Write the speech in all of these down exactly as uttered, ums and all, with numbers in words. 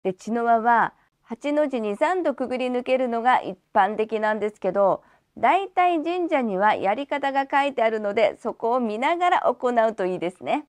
で、茅の輪ははちの字にさんどくぐり抜けるのが一般的なんですけど、だいたい神社にはやり方が書いてあるので、そこを見ながら行うといいですね。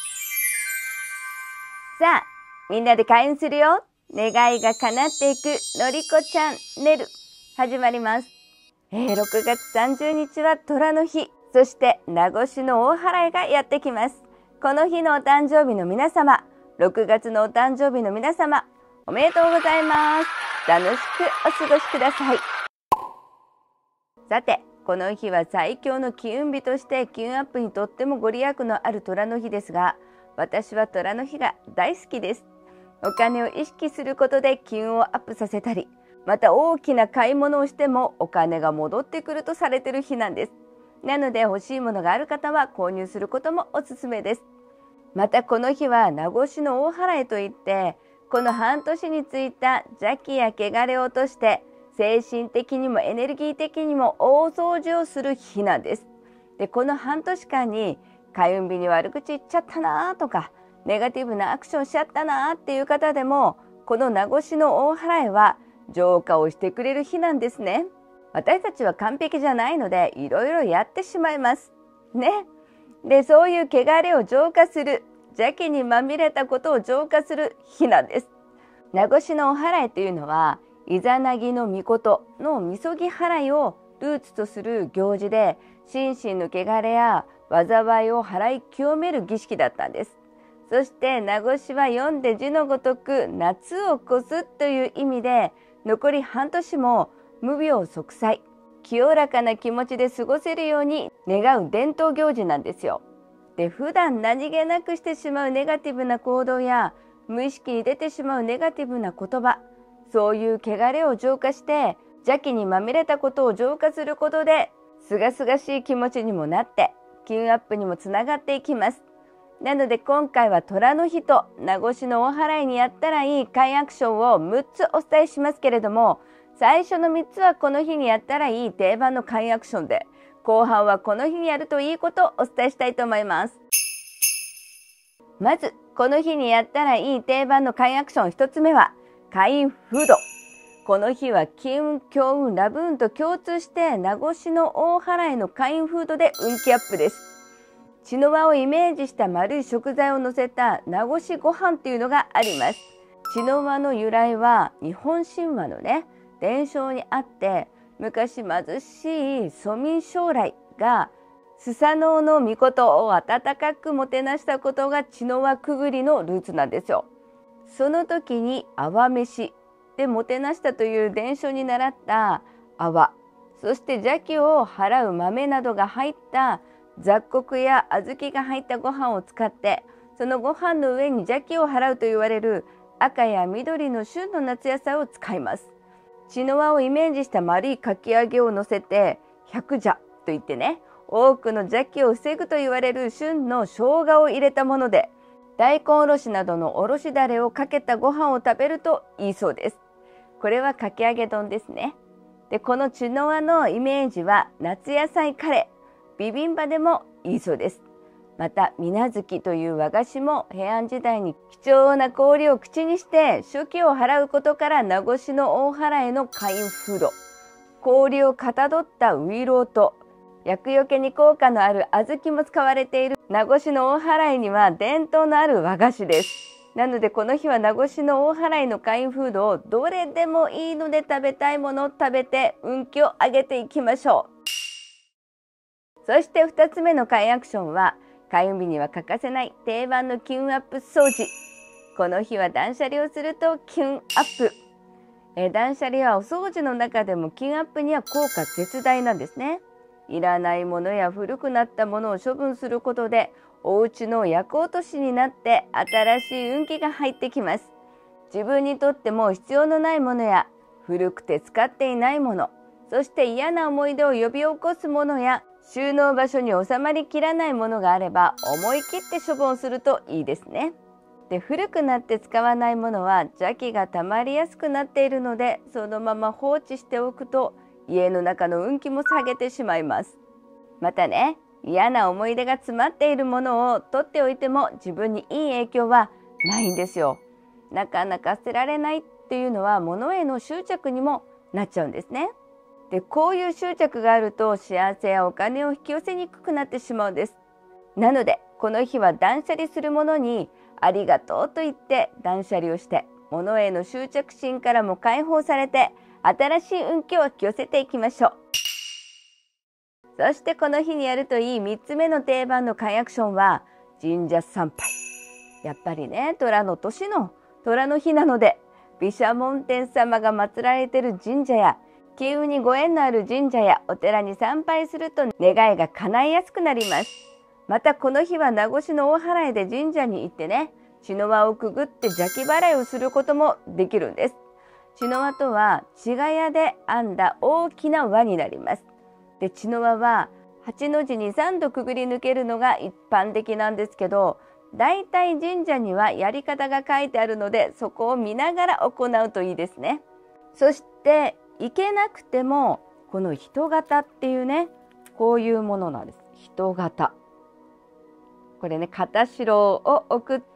さあ、みんなで開運するよ。願いが叶っていくのりこちゃんねる始まります。えー、ろくがつさんじゅうにちは寅の日、そして名越の大払いがやってきます。この日のお誕生日の皆様、ろくがつのお誕生日の皆様、おめでとうございます。楽しくお過ごしください。さて、この日は最強の金運日として金運アップにとってもご利益のある寅の日ですが、私は寅の日が大好きです。お金を意識することで金運をアップさせたり、また大きな買い物をしてもお金が戻ってくるとされている日なんです。なので欲しいものがある方は購入することもおすすめです。またこの日は名越の大払いといって、この半年についた邪気や汚れを落として精神的にもエネルギー的にも大掃除をする日なんです。で、この半年間に開運日に悪口言っちゃったなとか、ネガティブなアクションしちゃったなっていう方でも、この名越の大払いは浄化をしてくれる日なんですね。私たちは完璧じゃないので、いろいろやってしまいますね。で、そういう汚れを浄化する、邪気にまみれたことを浄化する日なんです。名越のお祓いというのは、イザナギの御事のみそぎ払いをルーツとする行事で、心身の汚れや災いを払い清める儀式だったんです。そして名越は読んで字のごとく夏を越すという意味で、残り半年も無病息災、清らかな気持ちで過ごせるように願う伝統行事なんですよ。で、普段何気なくしてしまうネガティブな行動や無意識に出てしまうネガティブな言葉、そういう汚れを浄化して邪気にまみれたことを浄化することで、すがすがしい気持ちにもなって金運アップにもつながっていきます。なので今回は寅の日と名越の大払いにやったらいい開運アクションをむっつお伝えしますけれども、最初のみっつはこの日にやったらいい定番の開運アクションで、後半はこの日にやるといいことをお伝えしたいと思います。まずこの日にやったらいい定番の開運アクションひとつめは開運フード。この日は金運、強運、ラブ運と共通して名越の大払いの開運フードで運気アップです。茅の輪をイメージした丸い食材を乗せた名越ご飯っていうのがあります。茅の輪の由来は日本神話のね伝承にあって、昔貧しい蘇民将来がスサノオノミコトを温かくもてなしたことが茅の輪くぐりのルーツなんですよ。その時に泡飯でもてなしたという伝承に倣った泡、そして邪気を払う豆などが入った雑穀や小豆が入ったご飯を使って、そのご飯の上に邪気を払うと言われる赤や緑の旬の夏野菜を使います。茅の輪をイメージした丸いかき揚げを乗せて百邪といってね、多くの邪気を防ぐと言われる旬の生姜を入れたもので、大根おろしなどのおろしだれをかけたご飯を食べるといいそうです。これはかき揚げ丼ですね。で、この茅の輪のイメージは夏野菜カレー、ビビンバでもいいそうです。また水無月という和菓子も平安時代に貴重な氷を口にして初期を払うことから名越の大払いの開運フード。氷をかたどったウイローと厄除けに効果のある小豆も使われている名越の大払いには伝統のある和菓子です。なのでこの日は名越の大払いの開運フードをどれでもいいので食べたいものを食べて運気を上げていきましょう。そしてふたつめの開運アクションは、開運日には欠かせない定番の金運アップ掃除。この日は断捨離をすると金運アップ。え断捨離はお掃除の中でも金運アップには効果絶大なんですね。いらないものや古くなったものを処分することで、お家の厄落としになって新しい運気が入ってきます。自分にとっても必要のないものや古くて使っていないもの、そして嫌な思い出を呼び起こすものや収納場所に収まりきらないものがあれば思い切って処分するといいですね。で、古くなって使わないものは邪気が溜まりやすくなっているので、そのまま放置しておくと家の中の運気も下げてしまいます。またね、嫌な思い出が詰まっているものを取っておいても自分にいい影響はないんですよ。 なかなか捨てられないっていうのは物への執着にもなっちゃうんですね。で、こういう執着があると幸せやお金を引き寄せにくくなってしまうんです。なのでこの日は断捨離するものにありがとうと言って断捨離をして、物への執着心からも解放されて新しい運気を引き寄せていきましょう。そしてこの日にやるといいみっつめの定番の解アクションは神社参拝。やっぱりね、寅の年の寅の日なので、毘沙門天様が祀られている神社や金運にご縁のある神社やお寺に参拝すると願いが叶いやすくなります。またこの日は名越の大祓いで神社に行ってね、茅の輪をくぐって邪気払いをすることもできるんです。茅の輪とは茅ヶ谷で編んだ大きな輪になります。で、茅の輪ははちの字にさんどくぐり抜けるのが一般的なんですけど、だいたい神社にはやり方が書いてあるので、そこを見ながら行うといいですね。そして行けなくてもこの人形っていうね、こういうものなんです。人形、これね、片白を送って、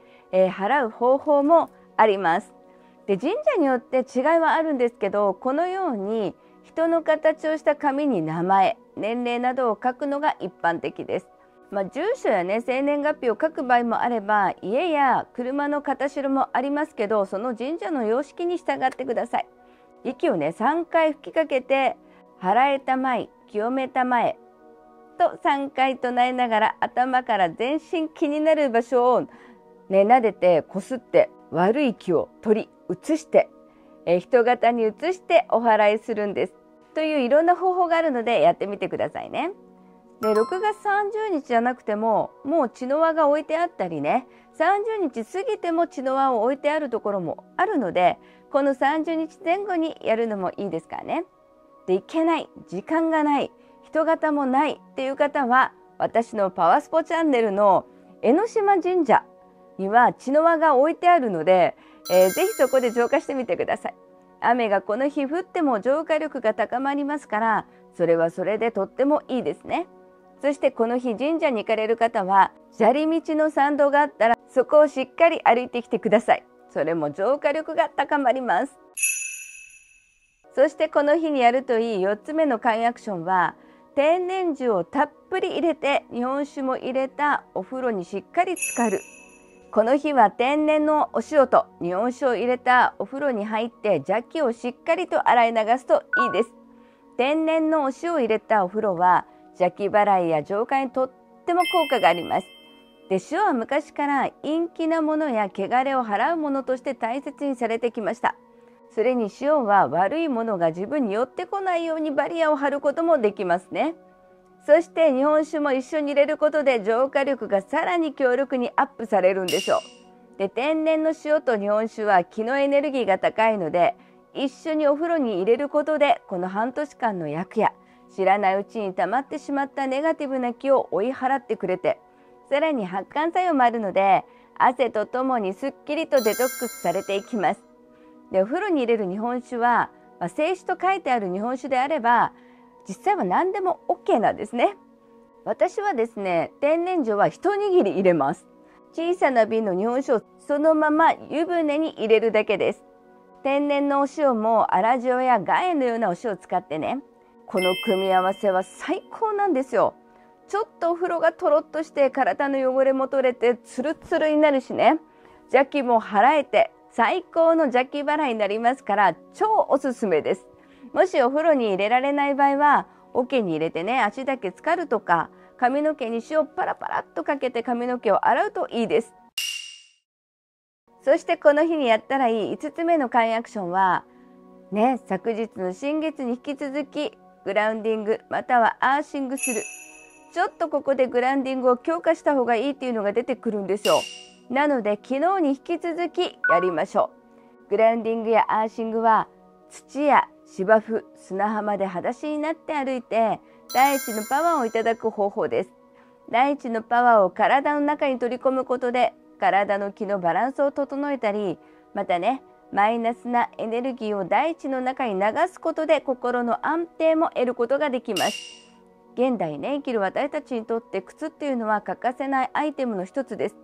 えー、払う方法もあります。で、神社によって違いはあるんですけど、このように人の形をした紙に名前、年齢などを書くのが一般的です。まあ、住所やね、生年月日を書く場合もあれば、家や車の形代もありますけど、その神社の様式に従ってください。息をね、さんかい吹きかけて、払えたまい、清めたまえとさんかい唱えながら、頭から全身気になる場所をね、撫でてこすって悪い気を取り移して、え人型に移してお祓いするんです。といういろんな方法があるのでやってみてくださいね。で、ろくがつさんじゅうにちじゃなくても、もう茅の輪が置いてあったりね、さんじゅうにち過ぎても茅の輪を置いてあるところもあるので、このさんじゅうにちぜん後にやるのもいいですからね。で、行けない、時間がない、人型もないっていう方は、私のパワスポチャンネルの江ノ島神社には茅の輪が置いてあるので、えー、ぜひそこで浄化してみてください。雨がこの日降っても浄化力が高まりますから、それはそれでとってもいいですね。そしてこの日神社に行かれる方は、砂利道の参道があったらそこをしっかり歩いてきてください。それも浄化力が高まります。そしてこの日にやるといいよっつめの解アクションは、天然樹をたっぷり入れて日本酒も入れたお風呂にしっかり浸かる。この日は天然のお塩と日本酒を入れたお風呂に入って邪気をしっかりと洗い流すといいです。天然のお塩を入れたお風呂は邪気払いや浄化にとっても効果があります。で、塩は昔から陰気なものや汚れを払うものとして大切にされてきました。それに塩は悪いものが自分に寄ってこないようにバリアを張ることもできますね。そして日本酒も一緒に入れることで浄化力がさらに強力にアップされるんでしょう。で、天然の塩と日本酒は気のエネルギーが高いので、一緒にお風呂に入れることでこの半年間の厄や知らないうちに溜まってしまったネガティブな気を追い払ってくれて、さらに発汗作用もあるので汗とともにすっきりとデトックスされていきます。で、お風呂に入れる日本酒は、まあ、清酒と書いてある日本酒であれば実際は何でも OK なんですね。私はですね、天然酒は一握り入れます。小さな瓶の日本酒をそのまま湯船に入れるだけです。天然のお塩も粗塩や岩塩のようなお塩を使ってね、この組み合わせは最高なんですよ。ちょっとお風呂がとろっとして体の汚れも取れてツルツルになるしね、邪気も払えて最高の邪気払いになりますから、超おすすめです。もしお風呂に入れられない場合は桶に入れてね、足だけ浸かるとか、髪の毛に塩パラパラっとかけて髪の毛を洗うといいです。そしてこの日にやったらいいいつつめの解アクションはね、昨日の新月に引き続きグラウンディングまたはアーシングする。ちょっとここでグラウンディングを強化した方がいいっていうのが出てくるんですよ。なので昨日に引き続きやりましょう。グラウンディングやアーシングは土や芝生、砂浜で裸足になって歩いて大地のパワーをいただく方法です。大地のパワーを体の中に取り込むことで体の気のバランスを整えたり、またね、マイナスなエネルギーを大地の中に流すことで心の安定も得ることができます。現代ね、生きる私たちにとって靴っていうのは欠かせないアイテムの一つです。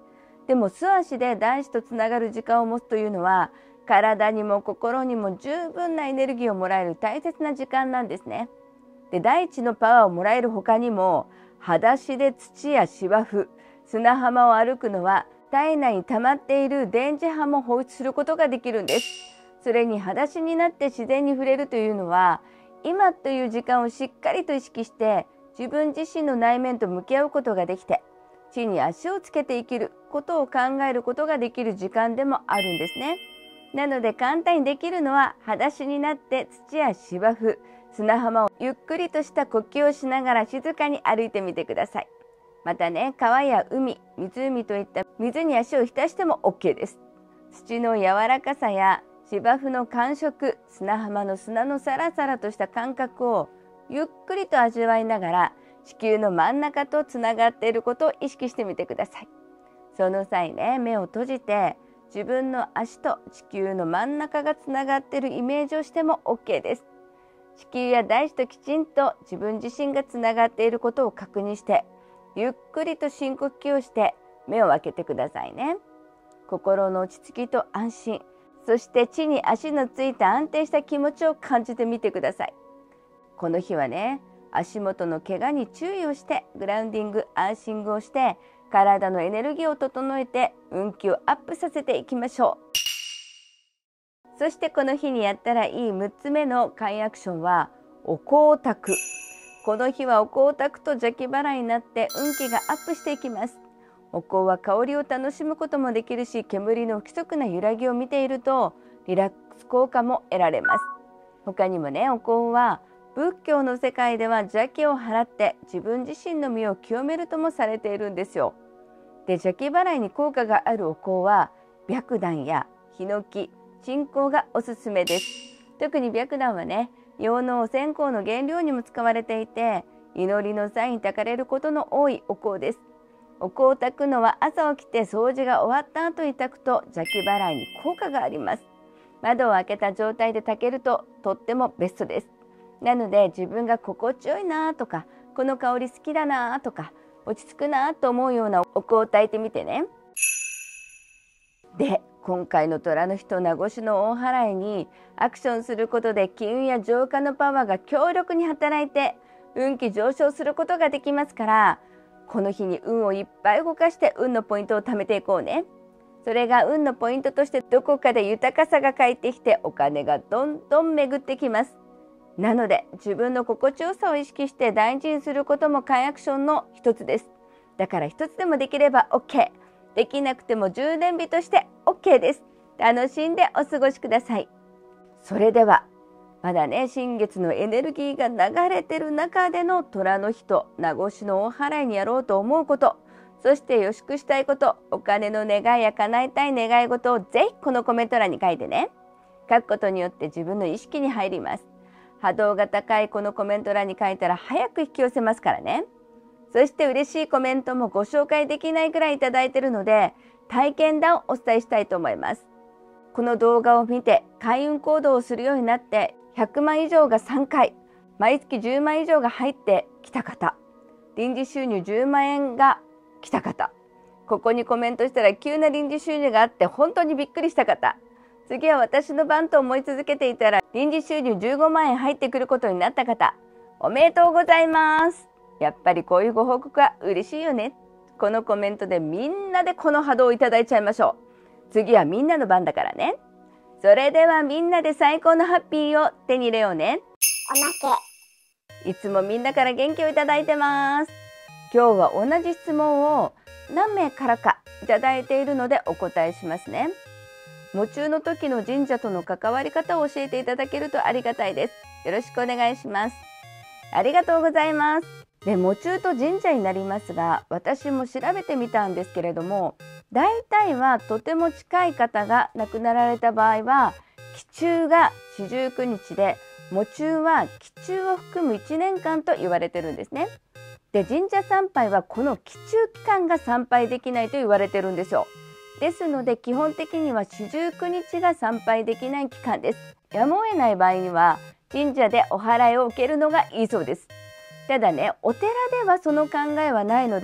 でも素足で大地とつながる時間を持つというのは、体にも心にも十分なエネルギーをもらえる大切な時間なんですね。で、大地のパワーをもらえる他にも、裸足で土や芝生、砂浜を歩くのは体内に溜まっている電磁波も放出することができるんです。それに裸足になって自然に触れるというのは、今という時間をしっかりと意識して自分自身の内面と向き合うことができて、地に足をつけて生きることを考えることができる時間でもあるんですね。なので簡単にできるのは、裸足になって土や芝生、砂浜をゆっくりとした呼吸をしながら静かに歩いてみてください。またね、川や海、湖といった水に足を浸しても OK です。土の柔らかさや芝生の感触、砂浜の砂のサラサラとした感覚をゆっくりと味わいながら、地球の真ん中とつながっていることを意識してみてください。その際ね、目を閉じて自分の足と地球の真ん中がつながっているイメージをしても OK です。地球や大地ときちんと自分自身がつながっていることを確認して、ゆっくりと深呼吸をして目を開けてくださいね。心の落ち着きと安心、そして地に足のついた安定した気持ちを感じてみてください。この日はね、足元の怪我に注意をしてグラウンディング、アーシングをして体のエネルギーを整えて運気をアップさせていきましょう。そしてこの日にやったらいいむっつめの簡易アクションはお香を焚く。この日はお香を焚くと邪気払いになって運気がアップしていきます。お香は香りを楽しむこともできるし、煙の不規則な揺らぎを見ているとリラックス効果も得られます。他にもね、お香は仏教の世界では邪気を払って自分自身の身を清めるともされているんですよ。で、邪気払いに効果があるお香は白檀やヒノキ、鎮香がおすすめです。特に白檀はね、陽のお線香の原料にも使われていて、祈りの際に焚かれることの多いお香です。お香を焚くのは朝起きて掃除が終わった後に焚くと邪気払いに効果があります。窓を開けた状態で焚けるととってもベストです。なので自分が心地よいなとか、この香り好きだなとか、落ち着くなと思うようなお香を焚いてみてね。で、今回の虎の日と名越の大祓いにアクションすることで金運や浄化のパワーが強力に働いて運気上昇することができますから、この日に運をいっぱい動かして運のポイントを貯めていこうね。それが運のポイントとしてどこかで豊かさが返ってきてお金がどんどん巡ってきます。なので自分の心地よさを意識して大事にすることも簡易アクションの一つです。だから一つでもできれば OK、 できなくても充電日として OK です。楽しんでお過ごしください。それではまだね、新月のエネルギーが流れてる中での虎の日と名越の大祓いにやろうと思うこと、そして予祝したいこと、お金の願いや叶えたい願い事をぜひこのコメント欄に書いてね。書くことによって自分の意識に入ります。波動が高いこのコメント欄に書いたら早く引き寄せますからね。そして嬉しいコメントもご紹介できないくらいいただいているので、体験談をお伝えしたいと思います。この動画を見て開運行動をするようになってひゃくまん以上がさんかい、毎月じゅうまん以上が入ってきた方、臨時収入じゅうまんえんが来た方、ここにコメントしたら急な臨時収入があって本当にびっくりした方、次は私の番と思い続けていたら臨時収入じゅうごまんえん入ってくることになった方、おめでとうございます。やっぱりこういうご報告は嬉しいよね。このコメントでみんなでこの波動をいただいちゃいましょう。次はみんなの番だからね。それではみんなで最高のハッピーを手に入れようね。 おまけ。いつもみんなから元気をいただいてます。今日は同じ質問を何名からかいただいているのでお答えしますね。喪中の時の神社との関わり方を教えていただけるとありがたいです。よろしくお願いします。ありがとうございます。で、喪中と神社になりますが、私も調べてみたんですけれども、大体はとても近い方が亡くなられた場合は忌中が四十九日で、喪中は忌中を含むいちねんかんと言われてるんですね。で、神社参拝はこの忌中期間が参拝できないと言われてるんですよ。ですので基本的には四十九日が参拝できない期間です。やむを得ない場合には神社でお祓いを受けるのがいいそうです。ただね、お寺ではその考えはないので、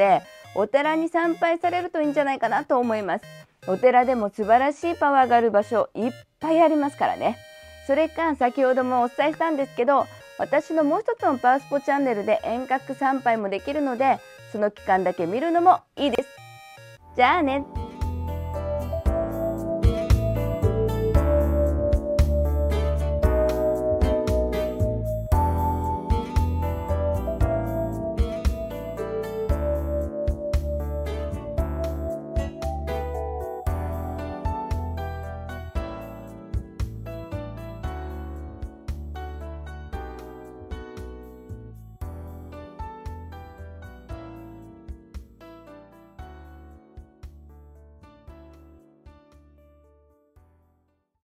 お寺に参拝されるといいんじゃないかなと思います。お寺でも素晴らしいパワーがある場所いっぱいありますからね。それか先ほどもお伝えしたんですけど、私のもう一つのパワースポチャンネルで遠隔参拝もできるので、その期間だけ見るのもいいです。じゃあね。